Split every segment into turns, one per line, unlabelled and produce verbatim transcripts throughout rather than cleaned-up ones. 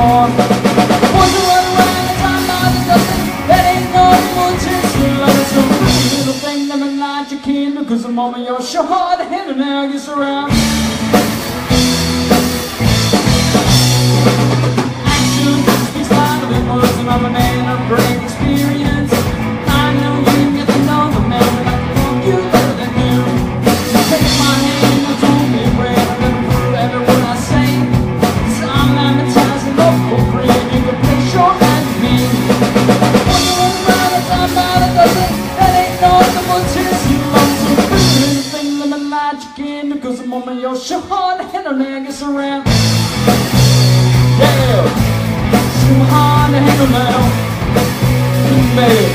more. Wonder what around the time by the dozen, that ain't no more chance to love it. So pretty little thing that may light your candle, cause the moment you're sure hard to handle now gets around. Action speaks louder than words, and I'm a man of great experience. I know you can get to know the man, but I can love you better than him. So take my hand and hold me where I'm gonna prove every word I say. Cause I'm advertising local cream, you can place your hand in me. Wonder what around the time by the dozen, that ain't no double chance you love. So pretty little thing, let me light your candle, cause the moment you're sure hard to handle now gets around. Yeah, too hard to handle now, baby.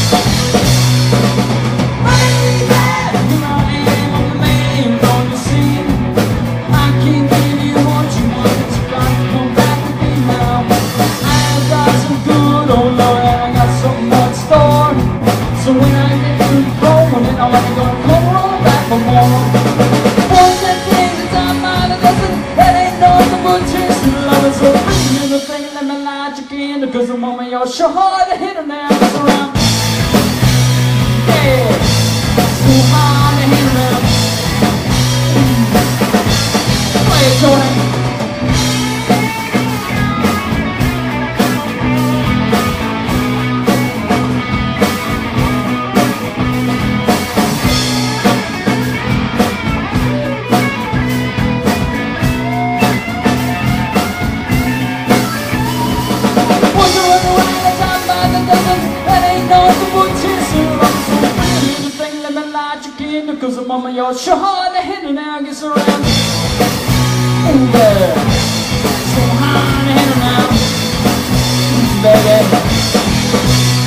Baby, here I am, I'm the man, don't you see? I can't give you what you want, but you got to come back with me now. I got some good, oh Lord, I got so much store. So when I get through growing it, I'm gonna come roll back for more. One that thing that's out by the dozen, that ain't no double chance to love it. So pretty little thing, let me light your candle, cause the moment you're sure hard to hit her now gets around. Yeah, too hard to hit her now. Play it, Jordan. Cause the moment you're sure hard to hit it now gets around. Ooh yeah, so hard to hit it now, baby.